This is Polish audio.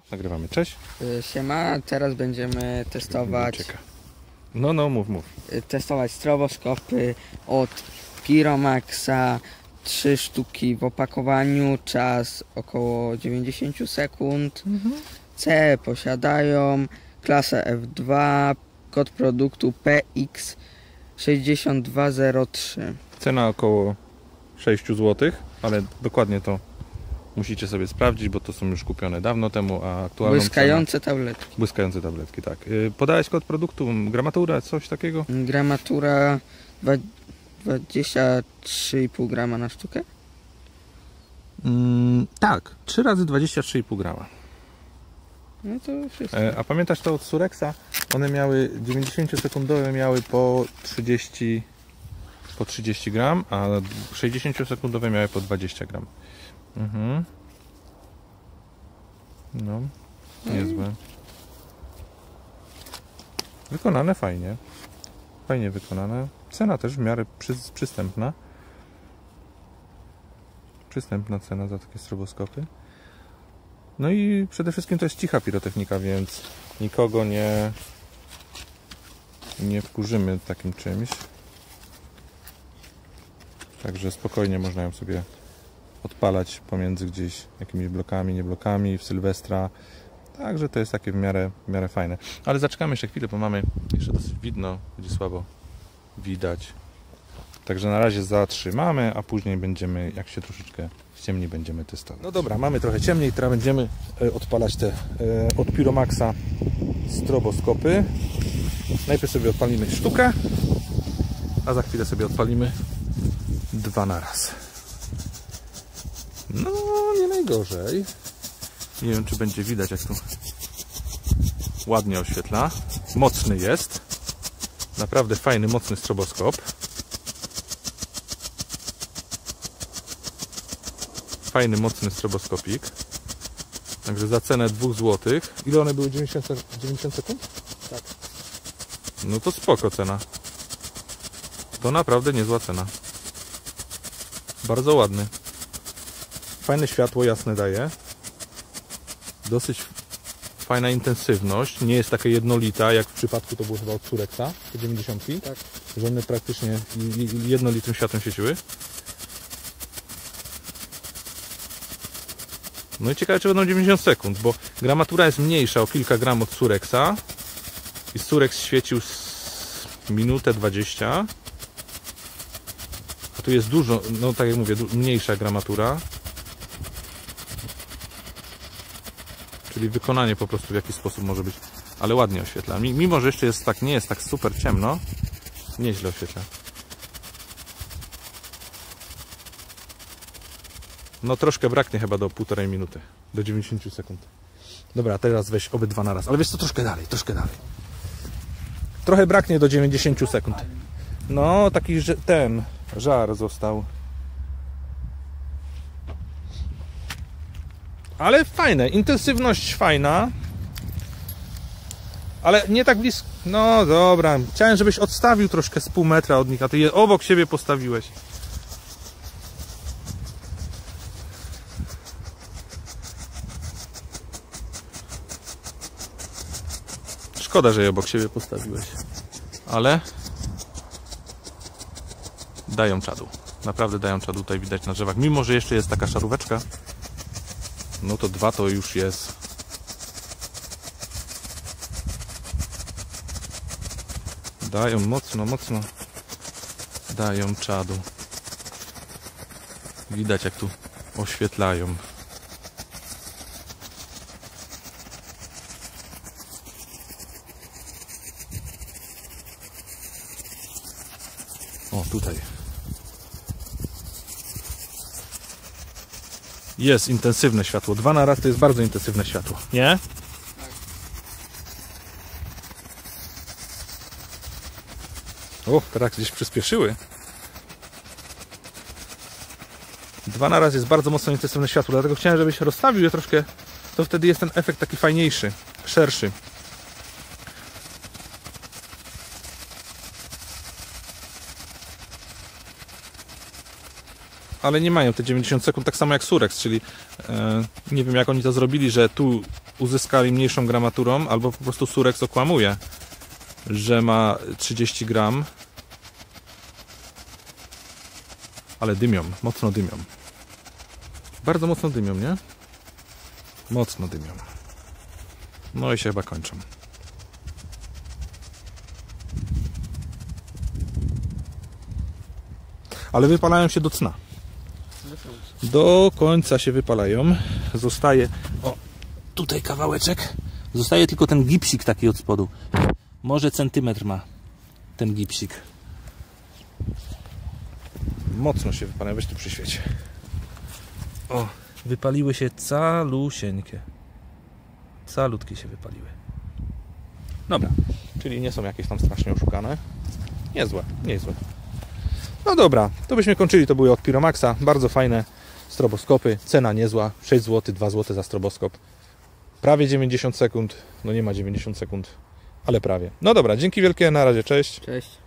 nagrywamy. Cześć. Siema, teraz będziemy testować. No, mów. Testować stroboskopy od Piromaxa. 3 sztuki w opakowaniu, czas około 90 sekund. C posiadają, klasa F2, kod produktu PX6203. Cena około 6 zł, ale dokładnie to musicie sobie sprawdzić, bo to są już kupione dawno temu, a aktualną Błyskające tabletki. Błyskające tabletki, tak. Podałeś kod produktu, gramatura, coś takiego? Gramatura 23,5 grama na sztukę? Tak, 3 razy 23,5 grama. No to wszystko. A pamiętasz to od Surexa? One miały 90-sekundowe miały po 30 gram, a 60-sekundowe miały po 20 gram. No, niezłe. Wykonane fajnie. Fajnie wykonane. Cena też w miarę przystępna. Przystępna cena za takie stroboskopy. No i przede wszystkim to jest cicha pirotechnika, więc nikogo nie wkurzymy takim czymś. Także spokojnie można ją sobie odpalać pomiędzy gdzieś jakimiś blokami, nie blokami, w Sylwestra. Także to jest takie w miarę fajne. Ale zaczekamy jeszcze chwilę, bo mamy jeszcze dosyć widno, będzie słabo widać. Także na razie zatrzymamy, a później będziemy, jak się troszeczkę ciemniej, będziemy testować. No dobra, mamy trochę ciemniej, teraz będziemy odpalać te od Piromaxa stroboskopy. Najpierw sobie odpalimy sztukę, a za chwilę sobie odpalimy 2 na raz. No, nie najgorzej. Nie wiem, czy będzie widać, jak tu ładnie oświetla. Mocny jest. Naprawdę fajny, mocny stroboskop. Fajny, mocny stroboskopik. Także za cenę 2 zł. Ile one były? 90 sekund? Tak. No to spoko cena. To naprawdę niezła cena. Bardzo ładny. Fajne światło, jasne daje. Dosyć fajna intensywność. Nie jest taka jednolita, jak w przypadku to było chyba od Surexa, te 90. Tak. Że one praktycznie jednolitym światłem świeciły. No i ciekawe, czy będą 90 sekund, bo gramatura jest mniejsza o kilka gram od Surexa. I Surex świecił minutę 20. A tu jest dużo, no tak jak mówię, mniejsza gramatura. Czyli wykonanie po prostu w jakiś sposób może być, ale ładnie oświetla. Mimo że jeszcze jest tak, nie jest tak super ciemno, nieźle oświetla. No troszkę braknie chyba do 1,5 minuty, do 90 sekund. Dobra, teraz weź obydwa na raz, ale wiesz co, troszkę dalej. Trochę braknie do 90 sekund. No, taki ten żar został. Ale fajne, intensywność fajna. Ale nie tak blisko. No dobra, chciałem, żebyś odstawił troszkę z pół metra od nich, a ty je obok siebie postawiłeś. Szkoda, że je obok siebie postawiłeś. Ale dają czadu. Naprawdę dają czadu, tutaj widać na drzewach. Mimo że jeszcze jest taka szaróweczka, no to 2 to już jest. Dają mocno dają czadu. Widać, jak tu oświetlają. O, tutaj. Jest intensywne światło. 2 na raz to jest bardzo intensywne światło. Nie? O, teraz gdzieś przyspieszyły. 2 na raz jest bardzo mocno intensywne światło, dlatego chciałem, żebyś rozstawił je troszkę. To wtedy jest ten efekt taki fajniejszy, szerszy. ale nie mają te 90 sekund, tak samo jak Surex, czyli nie wiem, jak oni to zrobili, że tu uzyskali mniejszą gramaturą, albo po prostu Surex okłamuje, że ma 30 gram. Ale dymią, mocno dymią. Bardzo mocno dymią, nie? Mocno dymią. No i się chyba kończą. Ale wypalają się do cna. Do końca się wypalają. Zostaje, o, tutaj kawałeczek. Zostaje tylko ten gipsik taki od spodu. Może centymetr ma ten gipsik. Mocno się wypalają. Weź tu przy świecie. O, wypaliły się calusieńkie. Calutkie się wypaliły. Dobra, czyli nie są jakieś tam strasznie oszukane. Niezłe, niezłe. No dobra, to byśmy kończyli. To były od Piromaxa. Bardzo fajne stroboskopy. Cena niezła. 6 zł, 2 zł za stroboskop. Prawie 90 sekund. No nie ma 90 sekund, ale prawie. No dobra, dzięki wielkie. Na razie, cześć. Cześć.